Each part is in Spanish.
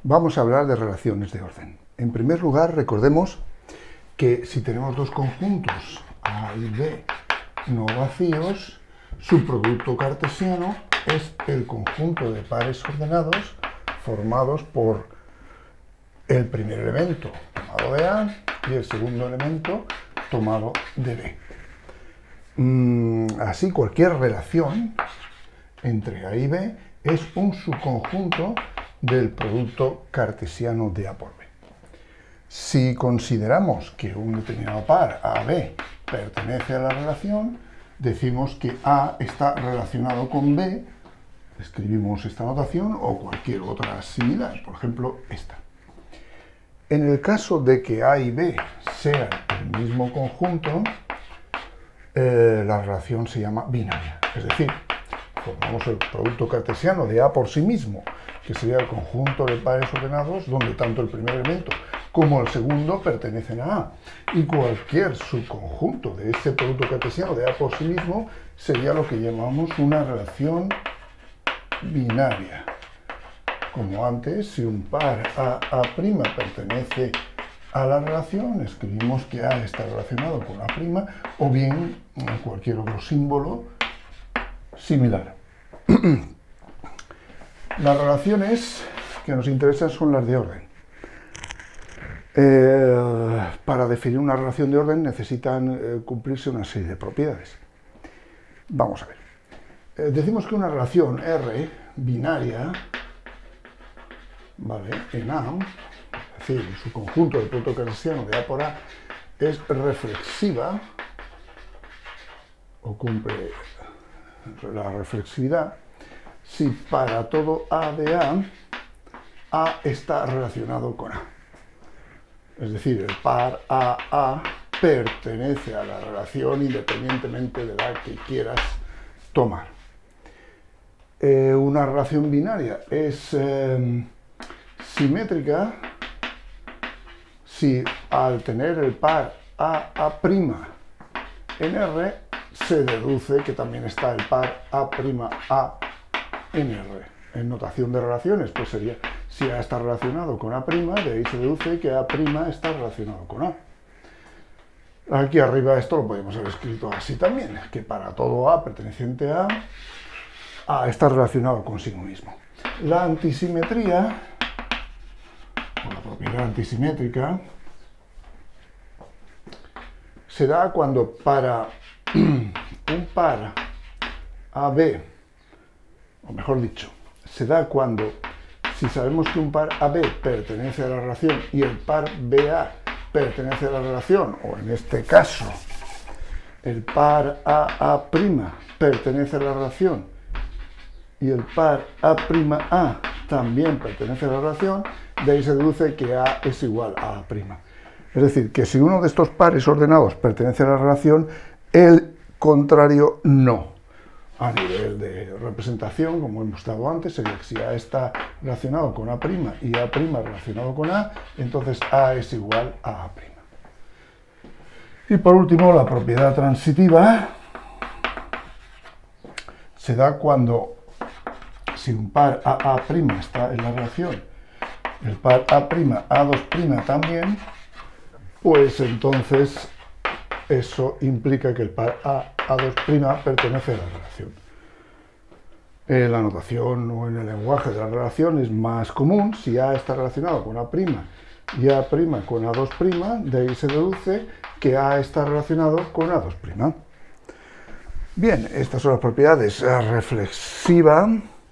Vamos a hablar de relaciones de orden. En primer lugar, recordemos que si tenemos dos conjuntos A y B no vacíos, su producto cartesiano es el conjunto de pares ordenados formados por el primer elemento tomado de A y el segundo elemento tomado de B. Así, cualquier relación entre A y B es un subconjunto del producto cartesiano de A por B. Si consideramos que un determinado par AB pertenece a la relación, decimos que A está relacionado con B, escribimos esta notación o cualquier otra similar, por ejemplo esta. En el caso de que A y B sean el mismo conjunto, la relación se llama binaria, es decir, formamos el producto cartesiano de A por sí mismo, que sería el conjunto de pares ordenados donde tanto el primer elemento como el segundo pertenecen a A. Y cualquier subconjunto de ese producto cartesiano de A por sí mismo sería lo que llamamos una relación binaria. Como antes, si un par A' pertenece a la relación, escribimos que A está relacionado con A', o bien cualquier otro símbolo similar. Las relaciones que nos interesan son las de orden. Para definir una relación de orden necesitan cumplirse una serie de propiedades. Vamos a ver. Decimos que una relación R binaria, ¿vale?, en A, es decir, su conjunto del producto cartesiano de A por A, es reflexiva o cumple la reflexividad si para todo A de A está relacionado con A. Es decir, el par AA pertenece a la relación independientemente de la que quieras tomar. Una relación binaria es simétrica si al tener el par AA' en R se deduce que también está el par A'A en R. En notación de relaciones, pues sería, si A está relacionado con A', de ahí se deduce que A' está relacionado con A. Aquí arriba esto lo podemos haber escrito así también, que para todo A perteneciente a A está relacionado consigo mismo. La antisimetría, o la propiedad antisimétrica, se da cuando para un par AB, o mejor dicho, se da cuando, si sabemos que un par AB pertenece a la relación y el par BA pertenece a la relación, o en este caso, el par AA' pertenece a la relación y el par A'A también pertenece a la relación, de ahí se deduce que A es igual a A'. Es decir, que si uno de estos pares ordenados pertenece a la relación, el contrario no. A nivel de representación, como hemos dado antes, sería que si A está relacionado con A' y A' relacionado con A, entonces A es igual a A'. Y por último, la propiedad transitiva se da cuando, si un par AA' está en la relación, el par A', también, pues entonces eso implica que el par A2' pertenece a la relación. La notación o en el lenguaje de la relación es más común. Si A está relacionado con A' y A' con A2', de ahí se deduce que A está relacionado con A2'. Bien, estas son las propiedades: reflexiva,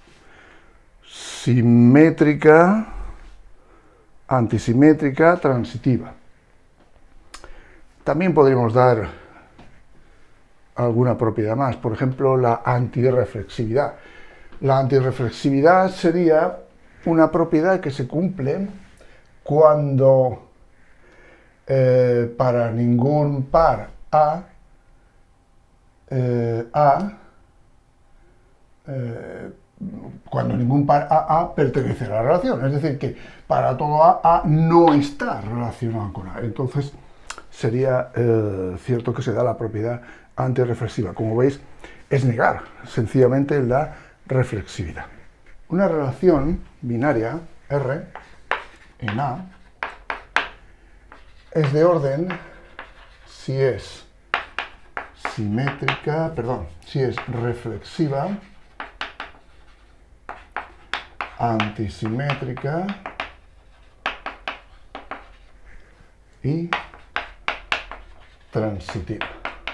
simétrica, antisimétrica, transitiva. También podríamos dar alguna propiedad más, por ejemplo, la antirreflexividad. La antirreflexividad sería una propiedad que se cumple cuando para ningún par cuando ningún par AA pertenece a la relación. Es decir, que para todo A no está relacionado con A. Entonces, sería cierto que se da la propiedad antirreflexiva. Como veis, es negar sencillamente la reflexividad. Una relación binaria, R, en A es de orden si es simétrica, perdón, si es reflexiva, antisimétrica y transitiva.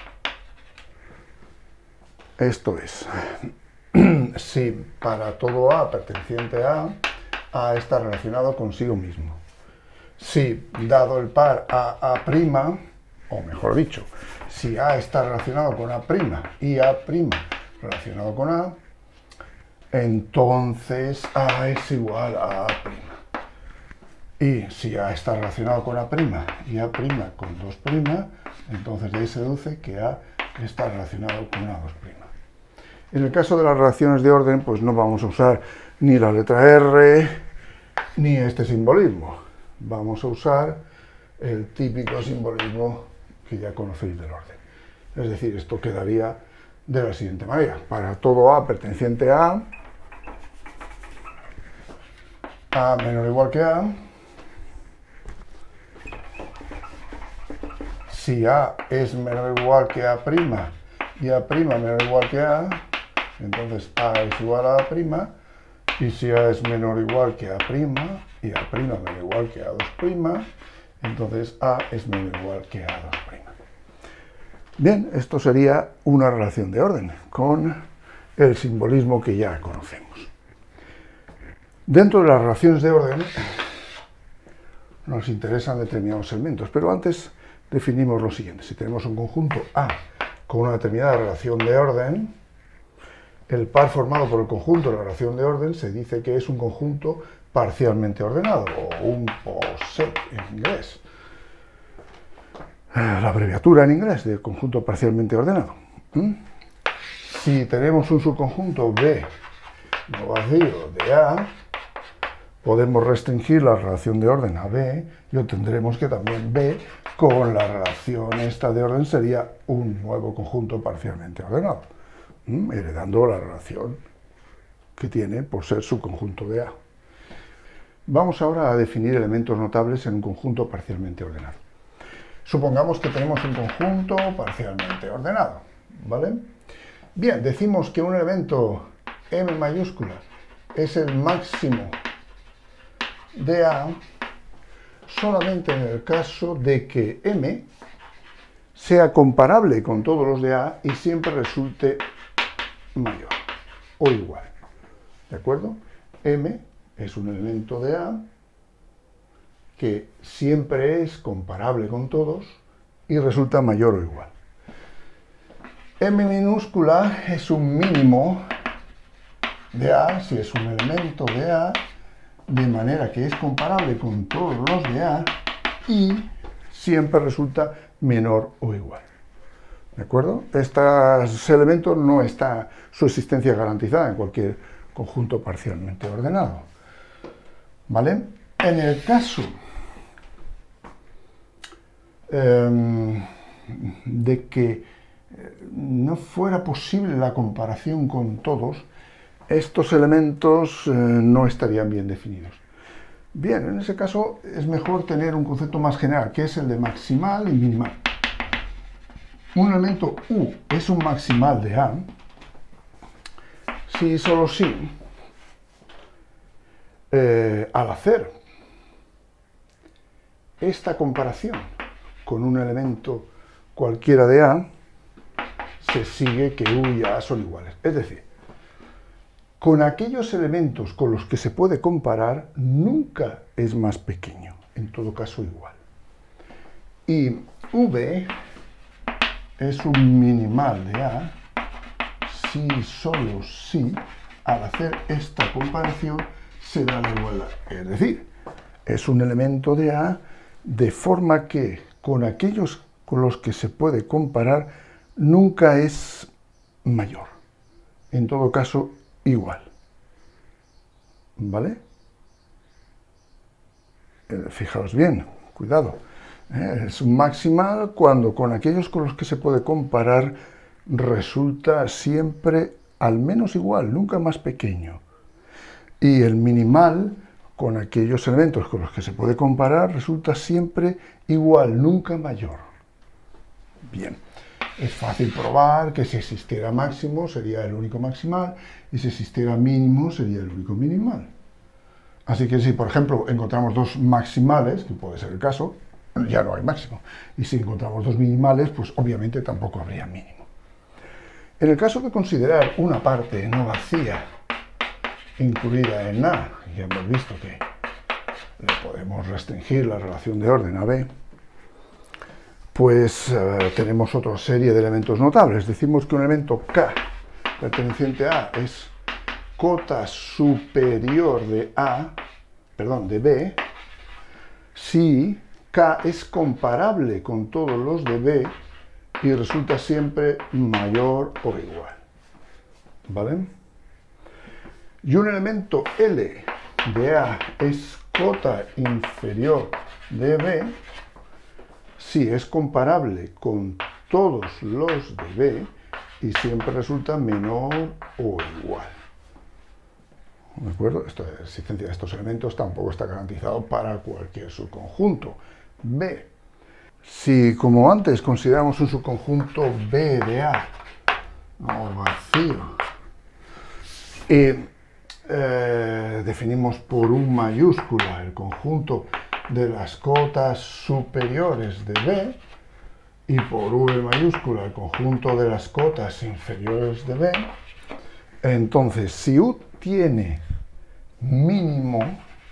Esto es, si para todo A perteneciente a A está relacionado consigo mismo. Si, dado el par A', o mejor dicho, si A está relacionado con A' y A' relacionado con A, entonces A es igual a A'. Y si A está relacionado con A' y A' con 2', entonces de ahí se deduce que A está relacionado con A2'. En el caso de las relaciones de orden, pues no vamos a usar ni la letra R ni este simbolismo. Vamos a usar el típico simbolismo que ya conocéis del orden. Es decir, esto quedaría de la siguiente manera. Para todo A perteneciente a A menor o igual que A, si A es menor o igual que A' y A' menor o igual que A, entonces A es igual a A', y si A es menor o igual que A' y A' menor o igual que A2', entonces A es menor o igual que A2'. Bien, esto sería una relación de orden con el simbolismo que ya conocemos. Dentro de las relaciones de orden nos interesan determinados elementos, pero antes definimos lo siguiente. Si tenemos un conjunto A con una determinada relación de orden, el par formado por el conjunto de la relación de orden se dice que es un conjunto parcialmente ordenado, o un poset en inglés. La abreviatura en inglés de conjunto parcialmente ordenado. Si tenemos un subconjunto B no vacío de A, podemos restringir la relación de orden a B y obtendremos que también B con la relación esta de orden sería un nuevo conjunto parcialmente ordenado, heredando la relación que tiene por ser subconjunto de A. Vamos ahora a definir elementos notables en un conjunto parcialmente ordenado. Supongamos que tenemos un conjunto parcialmente ordenado, ¿vale? Bien, decimos que un elemento M mayúscula es el máximo de A solamente en el caso de que M sea comparable con todos los de A y siempre resulte mayor o igual. ¿De acuerdo? M es un elemento de A que siempre es comparable con todos y resulta mayor o igual. M minúscula es un mínimo de A, si es un elemento de A, de manera que es comparable con todos los de A y siempre resulta menor o igual. ¿De acuerdo? Estos elementos no está su existencia garantizada en cualquier conjunto parcialmente ordenado. ¿Vale? En el caso de que no fuera posible la comparación con todos, estos elementos no estarían bien definidos. Bien, en ese caso es mejor tener un concepto más general, que es el de maximal y minimal. Un elemento U es un maximal de A si y solo si, al hacer esta comparación con un elemento cualquiera de A, se sigue que U y A son iguales. Es decir, con aquellos elementos con los que se puede comparar, nunca es más pequeño, en todo caso igual. Y V es un minimal de A si y solo si, al hacer esta comparación, se da la igualdad. Es decir, es un elemento de A de forma que con aquellos con los que se puede comparar nunca es mayor. En todo caso, igual. ¿Vale? Fijaos bien, cuidado. Es un maximal cuando con aquellos con los que se puede comparar resulta siempre al menos igual, nunca más pequeño. Y el minimal con aquellos elementos con los que se puede comparar resulta siempre igual, nunca mayor. Bien, es fácil probar que si existiera máximo sería el único maximal y si existiera mínimo sería el único minimal. Así que si, por ejemplo, encontramos dos maximales, que puede ser el caso, ya no hay máximo. Y si encontramos dos minimales, pues obviamente tampoco habría mínimo. En el caso de considerar una parte no vacía incluida en A, ya hemos visto que le podemos restringir la relación de orden a B, pues tenemos otra serie de elementos notables. Decimos que un elemento K perteneciente a A es cota superior de de B, si K es comparable con todos los de B y resulta siempre mayor o igual. ¿Vale? Y un elemento L de A es cota inferior de B si es comparable con todos los de B y siempre resulta menor o igual. ¿De acuerdo? La existencia de estos elementos tampoco está garantizado para cualquier subconjunto. B. Si, como antes, consideramos un subconjunto B de A, no vacío, y definimos por U mayúscula el conjunto de las cotas superiores de B, y por V mayúscula el conjunto de las cotas inferiores de B, entonces, si U tiene mínimo,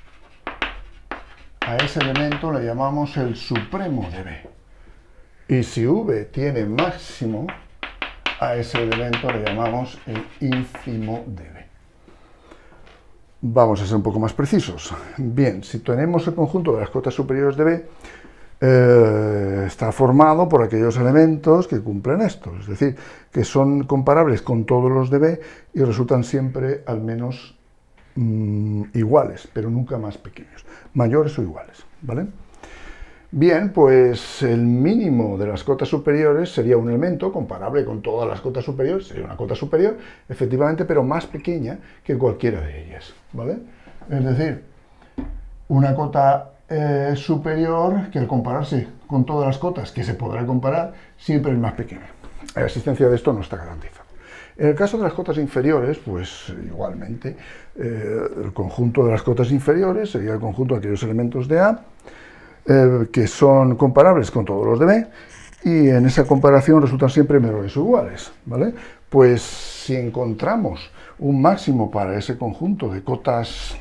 a ese elemento le llamamos el supremo de B. Y si V tiene máximo, a ese elemento le llamamos el ínfimo de B. Vamos a ser un poco más precisos. Bien, si tenemos el conjunto de las cotas superiores de B, está formado por aquellos elementos que cumplen esto, es decir, que son comparables con todos los de B y resultan siempre al menos iguales, pero nunca más pequeños, mayores o iguales, ¿vale? Bien, pues el mínimo de las cotas superiores sería un elemento comparable con todas las cotas superiores, sería una cota superior, efectivamente, pero más pequeña que cualquiera de ellas, ¿vale? Es decir, una cota superior que al compararse con todas las cotas que se podrá comparar, siempre es más pequeña. La existencia de esto no está garantizada. En el caso de las cotas inferiores, pues igualmente, el conjunto de las cotas inferiores sería el conjunto de aquellos elementos de A que son comparables con todos los de B, y en esa comparación resultan siempre menores o iguales, ¿vale? Pues si encontramos un máximo para ese conjunto de cotas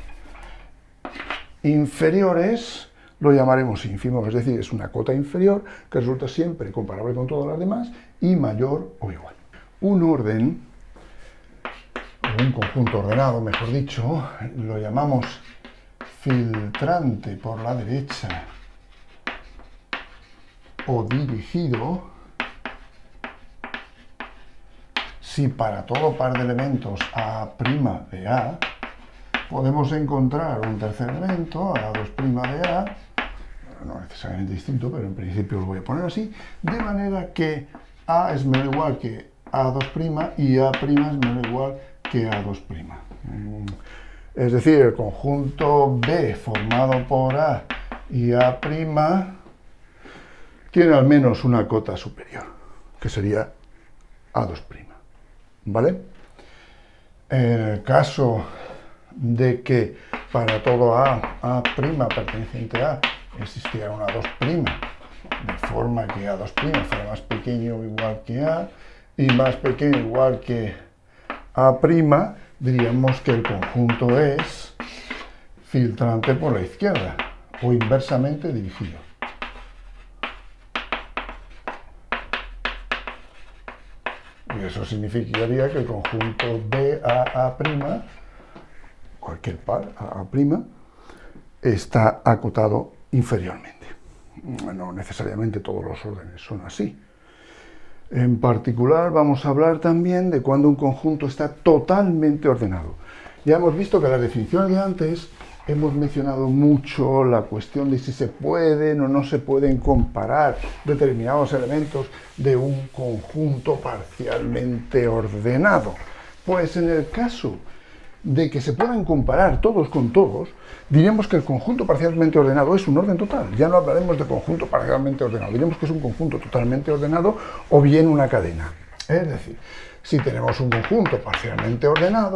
inferiores, lo llamaremos ínfimo, es decir, es una cota inferior que resulta siempre comparable con todas las demás y mayor o igual. Un orden, o un conjunto ordenado, mejor dicho, lo llamamos filtrante por la derecha o dirigido si para todo par de elementos A' de A podemos encontrar un tercer elemento, A2' de A, no necesariamente distinto, pero en principio lo voy a poner así, de manera que A es menor o igual que A2' y A' es menor o igual que A2'. Es decir, el conjunto B formado por A y A' tiene al menos una cota superior, que sería A2', ¿vale? En el caso de que para todo A' perteneciente a A existiera una A2', de forma que A2' fuera más pequeño o igual que A y más pequeño o igual que A', diríamos que el conjunto es filtrante por la izquierda o inversamente dirigido. Y eso significaría que el conjunto BAA', cualquier par A', está acotado inferiormente. No necesariamente todos los órdenes son así. En particular vamos a hablar también de cuando un conjunto está totalmente ordenado. Ya hemos visto que en las definiciones de antes hemos mencionado mucho la cuestión de si se pueden o no se pueden comparar determinados elementos de un conjunto parcialmente ordenado. Pues en el caso de que se puedan comparar todos con todos, diremos que el conjunto parcialmente ordenado es un orden total. Ya no hablaremos de conjunto parcialmente ordenado, diremos que es un conjunto totalmente ordenado o bien una cadena. Es decir, si tenemos un conjunto parcialmente ordenado,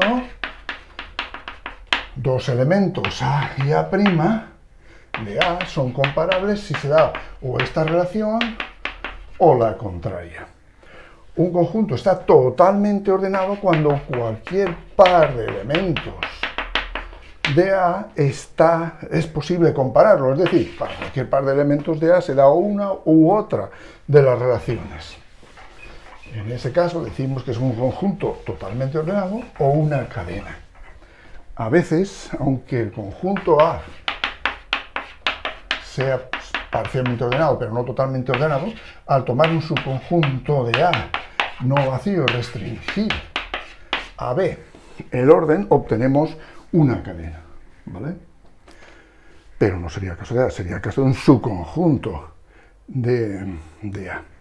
dos elementos A y A' de A son comparables si se da o esta relación o la contraria. Un conjunto está totalmente ordenado cuando cualquier par de elementos de A es posible compararlo. Es decir, para cualquier par de elementos de A se da una u otra de las relaciones. En ese caso decimos que es un conjunto totalmente ordenado o una cadena. A veces, aunque el conjunto A sea parcialmente ordenado, pero no totalmente ordenado, al tomar un subconjunto de A no vacío y restringir a B el orden, obtenemos una cadena, ¿vale? Pero no sería el caso de A, sería el caso de un subconjunto de A.